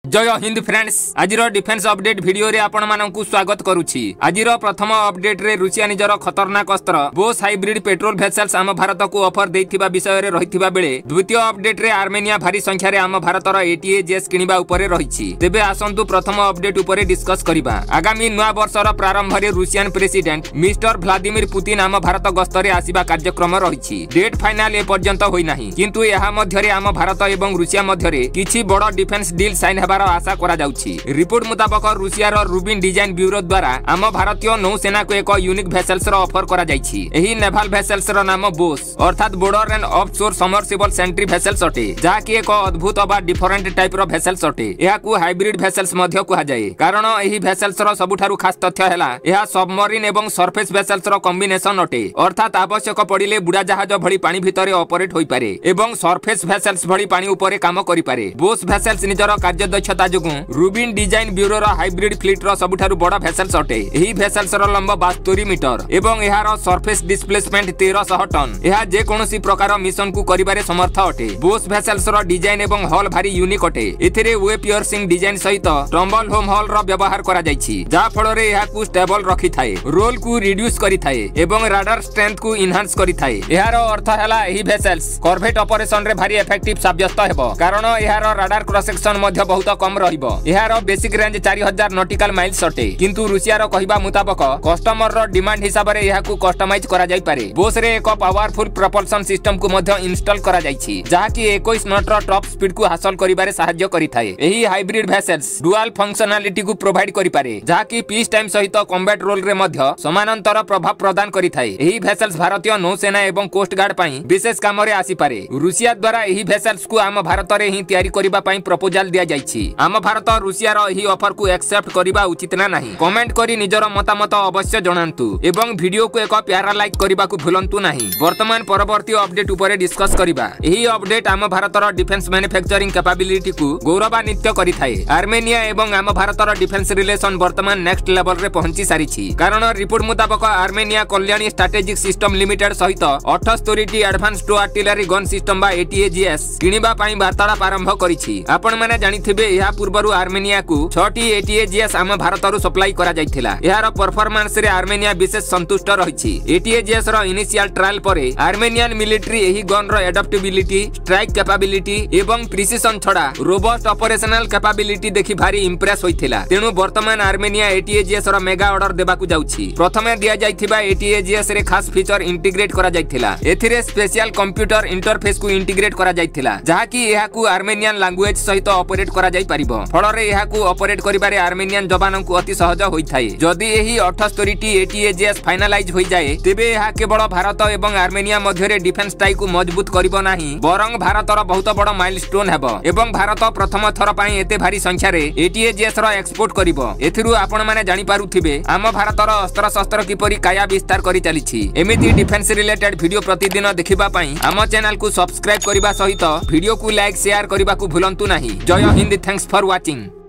जय हिंद फ्रेंड्स, आज डिफेन्स अपडेट वीडियो रे आपण मानकु स्वागत करूछि। आज प्रथम अपडेट रे रूसिया निजर खतरनाक अस्त्र बोस हाइब्रिड पेट्रोल वेसल्स आम भारत को ऑफर देथिबा विषय रे रहिथिबा बेले द्वितीय अपडेट रे आर्मेनिया भारी संख्या रे आम भारतर ATAGS किनिबा उपरे रहिछि। तेबे आसंतु प्रथम अपडेट उपरे डिस्कस करिबा। आगामी नया वर्षर प्रारंभ रे Russian president mister Vladimir Putin आम भारत गस्तरे आसीबा कार्यक्रम रहिछि। डेट फाइनल ए पर्यंत होई नाही, किंतु एहा मध्य रे आम भारत एवं रूसिया मध्य रे किछि बड़ डिफेन्स डील साइन हेबार आशा करा जाउछि। रिपोर्ट मुताबिक रूसिया रो रूबिन डिजाइन ब्यूरो द्वारा आम भारतीय नौसेना को एक यूनिक भेसल्स रो ऑफर करा जाइछि। एही नेवल भेसल्स रो नाम बोस अर्थात border and offshore submersible sentry vessels अटे, जाकी एक अद्भुत बा डिफरेंट टाइप रो भेसल्स अटे। एहा को हाइब्रिड भेसल्स मध्य कहा जाय, कारण एही भेसल्स रो सबुठारु खास तथ्य हैला एहा सबमरीन एवं सरफेस भेसल्स रो कॉम्बिनेशन अटे, अर्थात आवश्यक पड़िले बुड़ा जहाज भली पानी भितरे ऑपरेट होई पारे एवं सरफेस भेसल्स भली पानी उपरे काम करि पारे। बोस भेसल्स निजर कार्यदक्षता रूबिन डिजाइन ब्यूरो रो हाइब्रिड फ्लीट रो सबुठारु बड़ा भेसल्स अटे। एही भेसल्स रो लंब 72 मीटर एवं एहार सरफेस डिस्प्लेसमेंट 1300 टन। एहा जे कोनोसी प्रकार मिशन को करिबारे समर्थ अटे। बोस भेसल्स रो डिजाइन एवं हॉल भारी यूनिक अटे। एथिरे वे पियर्सिंग डिजाइन सहित टम्बल होम हॉल रो व्यवहार करा जायछि, जा फଳରେ एहा को स्टेबल रखि थाए, रोल को रिड्यूस करि थाए एवं राडार स्ट्रेंथ को इनहांस करि थाए। एहार अर्थ हैला एही भेसल्स कॉर्वेट ऑपरेशन रे भारी इफेक्टिव साब्यस्त हेबो, कारण एहार राडार क्रॉस सेक्शन मध्य बहुत कम रहिबो। एहार बेसिक रेंज 4000 नॉटिकल माइल्स अटे, किंतु रूसिया रो कहिबा मुताबिक कस्टमर रो डिमांड हिसाब रे एहा को कस्टमाइज करा जाय पारे। बोस रे एक पावरफुल प्रोपल्शन सिस्टम को मध्य इंस्टॉल करा जायछि, जाकी 21 नॉट रो टॉप स्पीड को हासिल करिबारे सहायता करि थाए। एही हाइब्रिड भेसल्स डुअल फंक्शनलिटी को प्रोवाइड करि पारे, जाकी पीस टाइम सहित कॉम्बैट रोल रे मध्य समानांतर प्रभाव प्रदान करि थाए। एही भेसल्स भारतीय नौसेना एवं कोस्ट गार्ड पई विशेष काम रे आसी पारे। रूसिया द्वारा एही भेसल्स को आम भारत रे ही तयारी करिबा पई प्रपोजल दिया जायछि। आम भारत रूसिया रो एही ऑफर को एक्सेप्ट करिबा उचित ना नाही। कमेंट करी निजर मतामत अवश्य जणांतु एवं वीडियो को एक प्यारा लाइक करिबा को भूलंतु नाही। वर्तमान परवर्ती अपडेट उपरे डिस्कस करिबा। एही अपडेट आम भारतर डिफेन्स मैन्युफैक्चरिंग कैपेबिलिटी को गौरवान्वित करि थाए। आर्मेनिया एवं आम भारतर डिफेन्स रिलेशन वर्तमान नेक्स्ट लेवल रे पहुंची सारिछि, कारण रिपोर्ट मुताबिक Armenia Kalyani strategic system limited सहित 78टी advance towed artillery gun system बा ATAGS किनिबा पई वार्तालाप आरंभ करिछि। आपण माने जानिथिबे एहा पूर्वरु आर्मेनिया को 6टी ATAGS आम भारतरु सप्लाई करा जायथिला। एहार परफॉर्मेंस रे आर्मेनिया विशेष संतुष्ट रहिछि। ATAGS रो इनिशियल ट्रायल परे आर्मेनियन मिलिटरी एही गन रो एडाप्टेबिलिटी, स्ट्राइक कैपेबिलिटी एवं प्रिसिजन छडा रोबस्ट ऑपरेशनल कैपेबिलिटी देखि भारी इंप्रेस होइथिला। तेनु वर्तमान आर्मेनिया ATAGS रो मेगा ऑर्डर देबाकू जाउछि। प्रथमे दिया जायथिबा ATAGS रे खास फीचर इंटीग्रेट करा जायथिला। एथिरे स्पेशल कंप्यूटर इंटरफेस को इंटीग्रेट करा जायथिला, जाहाकि एहा को आर्मेनियन लैंग्वेज सहित ऑपरेट करा जाय परिबो। फଳରେ एहा को ऑपरेट करिबारे आर्मेनियन जवानों को अति सहज होई थाए। जदि एही 78टी ATAGS फाइनलाइज होई जाए, तेबे एहा केवल भारत एवं आर्मेनिया मध्य रे डिफेन्स टाई को मजबूत करिबो नाही, बरंग भारतर बहुत बड़ माइलस्टोन हेबो एवं भारत प्रथम थर पई एते भारी संख्या रे ATAGS रो एक्सपोर्ट करिबो। एथिरु आपण माने जानि पारुथिबे आम भारतर अस्त्र शस्त्र किपरि काया विस्तार करि चलिछि। एमिति डिफेन्स रिलेटेड वीडियो प्रतिदिन देखिबा पई आम चैनल को सब्सक्राइब करिबा सहित वीडियो को लाइक शेयर करिबा को भूलंतु नाही। जय हिंद, थैंक्स फॉर वाचिंग।